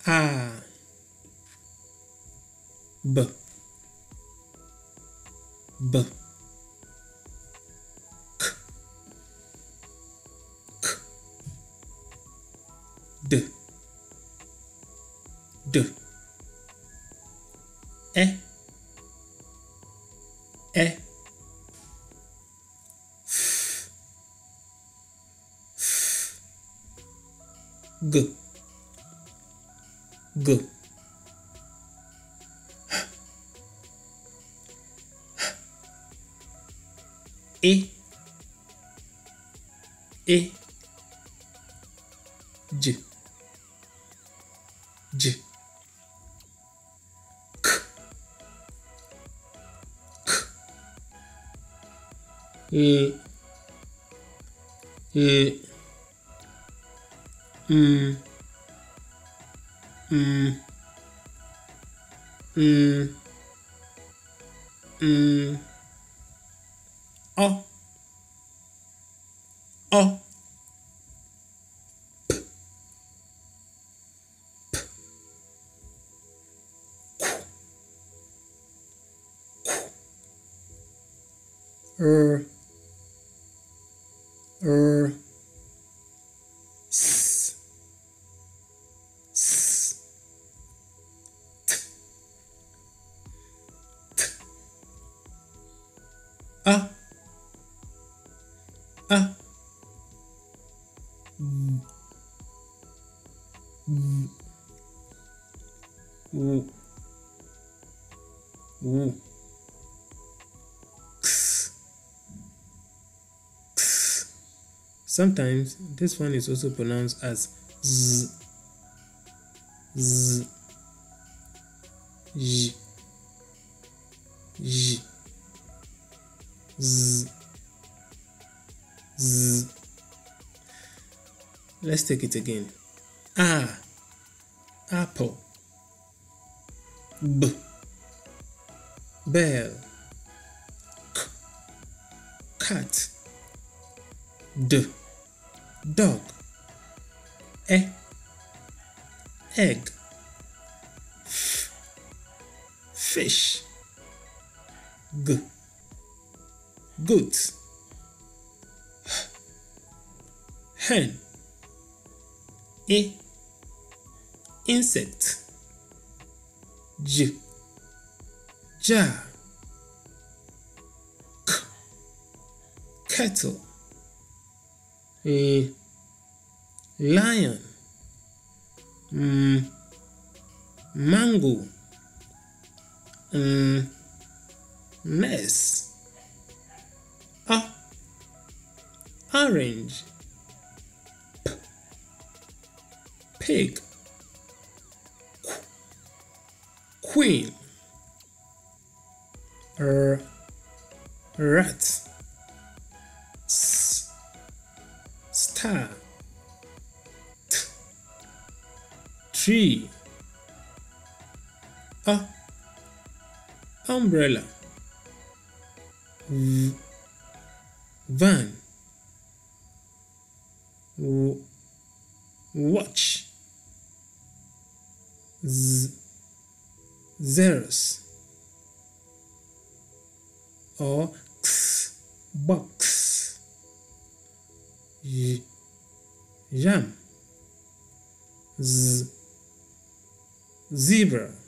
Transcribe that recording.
A, B, B, K, K, D, D, E, E, F, F, G, G, E, E, J, J, K, K, E, E, M, M, M, M, O, O, R, R, S, S, T, T, A, A, W, W, W, X, X. Sometimes this one is also pronounced as Z, Z, J, J, Z, Z. Let's take it again. A, apple. B, bell. K, cat. D, dog. E, egg. F, fish. G, goat. H, hen. I, insect. J, jar. K, kettle. A, lion. M, mango. N, nest. A, orange. P, pig. Qu, queen. R, rat. S, star. T, tree. A, umbrella. V, van. W, watch. Z, Xerox. Or X, box. Y, yam. Z, zebra.